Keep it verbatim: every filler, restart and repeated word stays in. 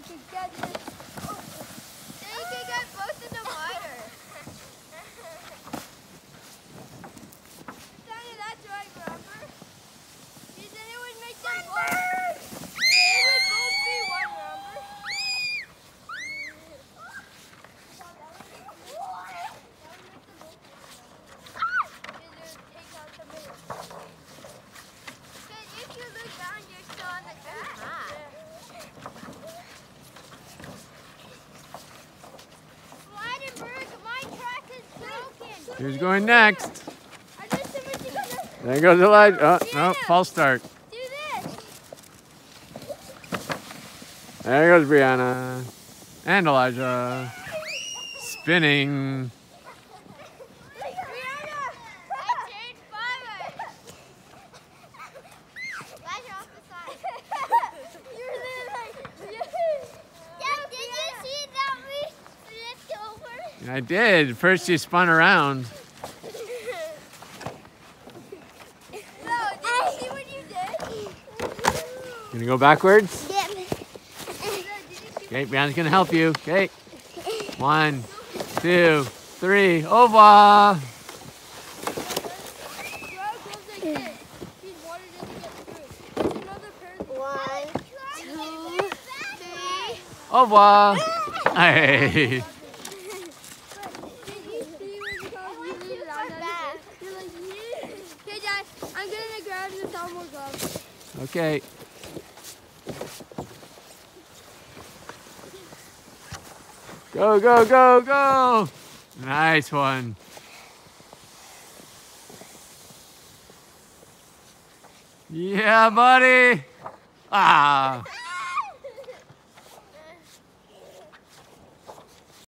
can get this. Then you can get both in the water. Danny, that's right, remember? You said it would make them both. It would both be one, remember? If you look down, you're still on the track. Slidenberg, my track is broken. Who's going next? I just submitted to go. There goes Elijah. Oh, no, false start. Do this. There goes Brianna. And Elijah. Spinning. Brianna, I changed five. Elijah off the side. You're really like, yeah, did you see that we flipped over? I did. First you spun around. No, did you see what you did? Gonna go backwards? Yep. Okay, Brianna's gonna help you. Okay. One, two, three, over. One, two, three. Over. Hey. Okay, Dad, I'm gonna grab the thermal gloves. Okay. Go, go, go, go. Nice one. Yeah, buddy. Ah.